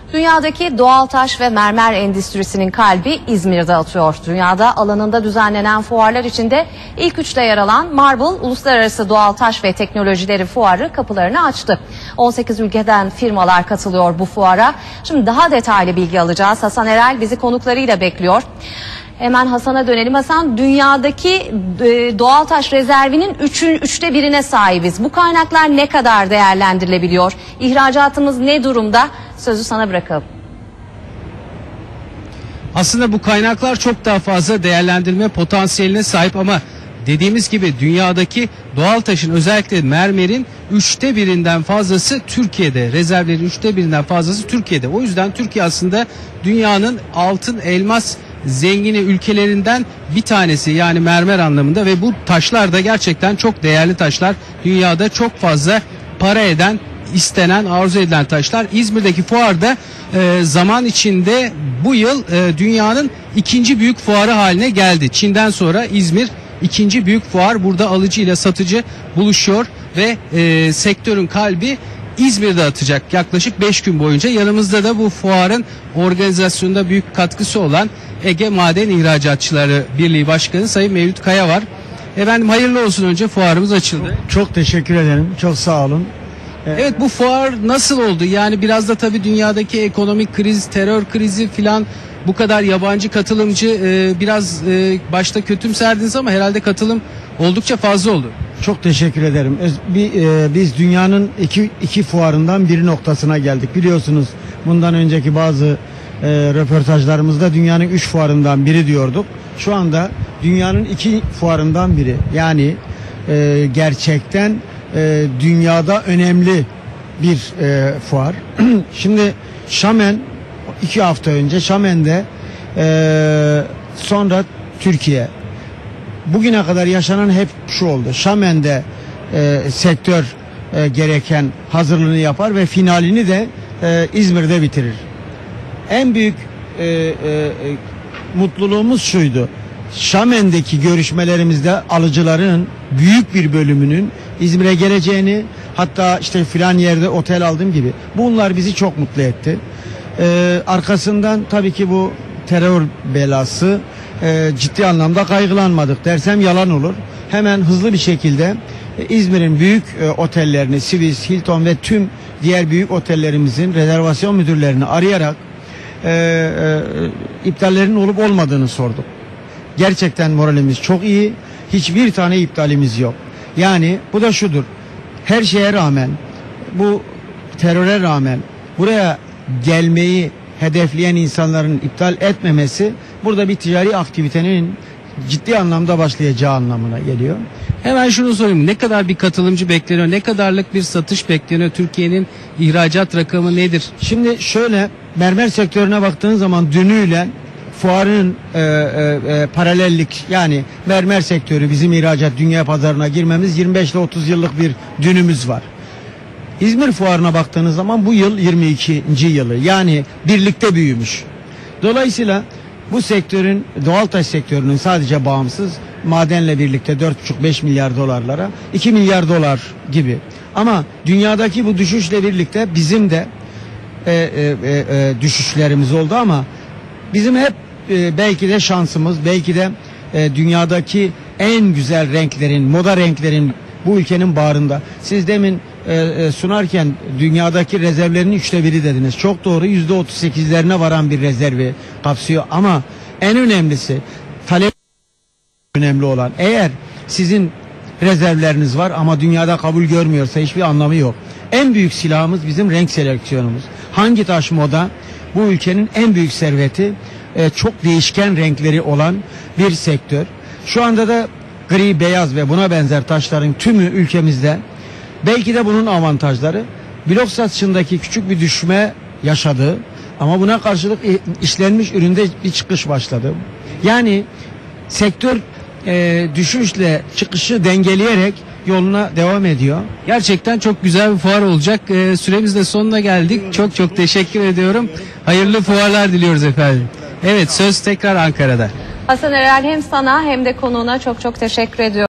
Dünyadaki doğal taş ve mermer endüstrisinin kalbi İzmir'de atıyor. Dünyada alanında düzenlenen fuarlar içinde ilk üçte yer alan Marble Uluslararası Doğal Taş ve Teknolojileri Fuarı kapılarını açtı. 18 ülkeden firmalar katılıyor bu fuara. Şimdi daha detaylı bilgi alacağız. Hasan Erel bizi konuklarıyla bekliyor. Hemen Hasan'a dönelim. Hasan, dünyadaki doğal taş rezervinin üçte birine sahibiz. Bu kaynaklar ne kadar değerlendirilebiliyor? İhracatımız ne durumda? Sözü sana bırakalım. Aslında bu kaynaklar çok daha fazla değerlendirme potansiyeline sahip ama dediğimiz gibi dünyadaki doğal taşın, özellikle mermerin üçte birinden fazlası Türkiye'de. Rezervlerin üçte birinden fazlası Türkiye'de. O yüzden Türkiye aslında dünyanın altın, elmas zengini ülkelerinden bir tanesi, yani mermer anlamında, ve bu taşlar da gerçekten çok değerli taşlar. Dünyada çok fazla para eden, istenen, arzu edilen taşlar. İzmir'deki fuarda zaman içinde bu yıl dünyanın ikinci büyük fuarı haline geldi. Çin'den sonra İzmir ikinci büyük fuar. Burada alıcı ile satıcı buluşuyor ve sektörün kalbi İzmir'de atacak yaklaşık 5 gün boyunca. Yanımızda da bu fuarın organizasyonunda büyük katkısı olan Ege Maden İhracatçıları Birliği Başkanı Sayın Mevlüt Kaya var. Efendim, hayırlı olsun, önce fuarımız açıldı. Çok teşekkür ederim. Çok sağ olun. Evet, bu fuar nasıl oldu? Yani biraz da tabii dünyadaki ekonomik kriz, terör krizi filan, bu kadar yabancı katılımcı biraz başta kötümserdiniz ama herhalde katılım oldukça fazla oldu. Çok teşekkür ederim. Biz dünyanın iki fuarından biri noktasına geldik. Biliyorsunuz, bundan önceki bazı röportajlarımızda dünyanın 3 fuarından biri diyorduk. Şu anda dünyanın 2 fuarından biri. Yani gerçekten dünyada önemli bir fuar. Şimdi Şamen 2 hafta önce Şamen'de, sonra Türkiye. Bugüne kadar yaşanan hep şu oldu. Şamen'de sektör gereken hazırlığını yapar ve finalini de İzmir'de bitirir. En büyük mutluluğumuz şuydu. Şamen'deki görüşmelerimizde alıcıların büyük bir bölümünün İzmir'e geleceğini, hatta işte filan yerde otel aldım gibi. Bunlar bizi çok mutlu etti. Arkasından tabii ki bu terör belası, ciddi anlamda kaygılanmadık dersem yalan olur. Hemen hızlı bir şekilde İzmir'in büyük otellerini, Swiss, Hilton ve tüm diğer büyük otellerimizin rezervasyon müdürlerini arayarak iptallerin olup olmadığını sorduk. Gerçekten moralimiz çok iyi. Hiçbir tane iptalimiz yok. Yani bu da şudur. Her şeye rağmen, bu teröre rağmen buraya gelmeyi hedefleyen insanların iptal etmemesi, burada bir ticari aktivitenin ciddi anlamda başlayacağı anlamına geliyor. Hemen şunu sorayım. Ne kadar bir katılımcı bekleniyor? Ne kadarlık bir satış bekleniyor? Türkiye'nin ihracat rakamı nedir? Şimdi şöyle, mermer sektörüne baktığın zaman dünüyle fuarın paralellik, yani mermer sektörü, bizim ihracat dünya pazarına girmemiz 25 ile 30 yıllık bir dünümüz var. İzmir fuarına baktığınız zaman bu yıl 22. yılı, yani birlikte büyümüş. Dolayısıyla bu sektörün, doğal taş sektörünün sadece bağımsız madenle birlikte 4,5-5 milyar dolarlara, 2 milyar dolar gibi. Ama dünyadaki bu düşüşle birlikte bizim de düşüşlerimiz oldu ama bizim hep belki de şansımız, belki de dünyadaki en güzel renklerin, moda renklerin bu ülkenin bağrında. Siz demin sunarken dünyadaki rezervlerin 1/3 dediniz. Çok doğru, %38'lerine varan bir rezervi kapsıyor ama en önemlisi, talep önemli olan. Eğer sizin rezervleriniz var ama dünyada kabul görmüyorsa hiçbir anlamı yok. En büyük silahımız bizim renk seleksiyonumuz. Hangi taş moda? Bu ülkenin en büyük serveti, çok değişken renkleri olan bir sektör. Şu anda da gri, beyaz ve buna benzer taşların tümü ülkemizde. Belki de bunun avantajları, blok satışındaki küçük bir düşme yaşadı ama buna karşılık işlenmiş üründe bir çıkış başladı. Yani sektör düşüşle çıkışı dengeleyerek yoluna devam ediyor. Gerçekten çok güzel bir fuar olacak. Süremiz de sonuna geldik. Çok çok teşekkür ediyorum. Hayırlı fuarlar diliyoruz efendim. Evet, söz tekrar Ankara'da. Hasan Erel, hem sana hem de konuğuna çok çok teşekkür ediyorum.